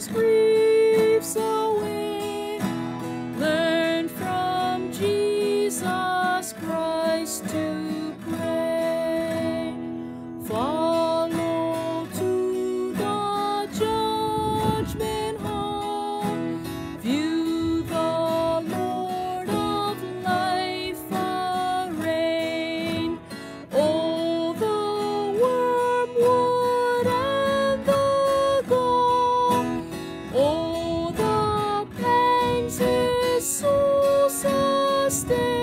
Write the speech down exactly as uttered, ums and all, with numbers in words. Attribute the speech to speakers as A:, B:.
A: life's griefs away. Learn from Jesus Christ to pray. Follow to the judgment hall. View the Lord of life arraign. Oh, the wormwood and the gall. Oh, the pangs his soul sustain.